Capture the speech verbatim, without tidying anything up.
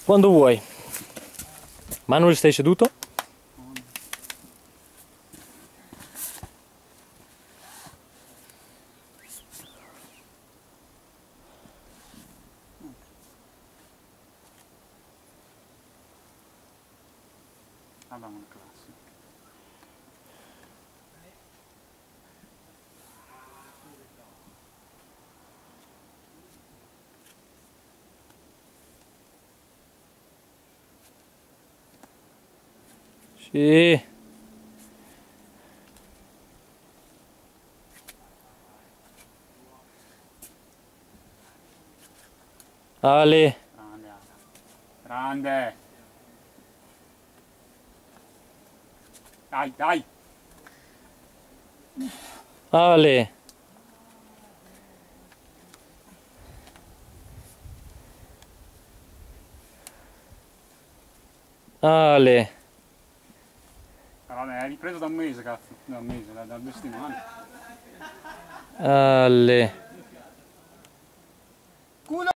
Quando vuoi. Manuel, stai seduto? Abbiamo una classe. Sì. Ale. Grande, Ale. Grande. Dai, dai. Ale. Ale. Vabbè, hai ripreso da un mese, cazzo. Da un mese, da, da due settimane. Ale.